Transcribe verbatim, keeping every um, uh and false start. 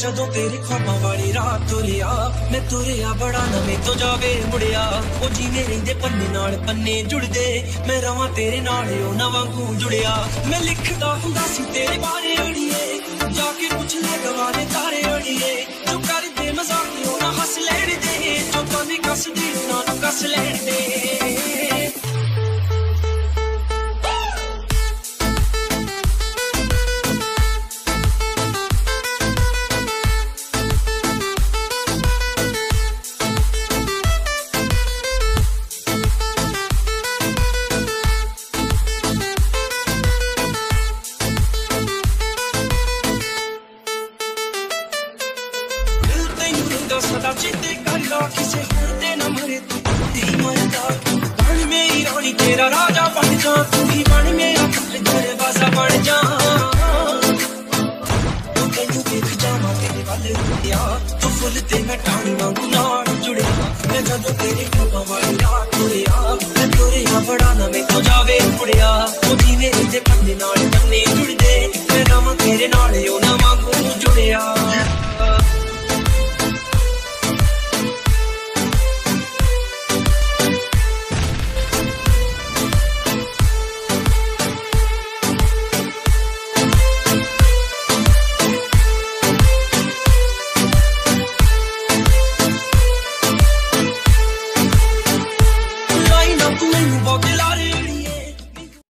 जदों तेरे ख्वाबां वाली रात तुरिया मैं तुरिया बड़ा नवें तो जावे मुड़िया ओ जिवें रहिंदे पन्ने नाल पन्ने जुड़दे मैं रवां तेरे नाल ओ ना वांगू जुड़िया मैं लिखदा हुंदा सी तेरे बारे अड़िए जाके पुछ ले गवाने तारे अड़िए जो कर दे मजाक ओ ना हस लैण दे जो पानी कस दी ना कस लैण दे सदा चेते कर ला किसे होते न मरे तू ही मरदा बन मेरी रानी तेरा राजा बन जा तू ही बन मेरा दरवाजा बन जा तू तेनू देख जावा तेरे वाल रुकिया तू फुल ते मैं टाणी वांगू नाल जुड़िया मैं जदों तेरे ख्वाबां वाली रात तुरिया मैं तुरिया बड़ा नवें तो जावे मुड़िया ओ जिवें रहिंदे पन्ने नाल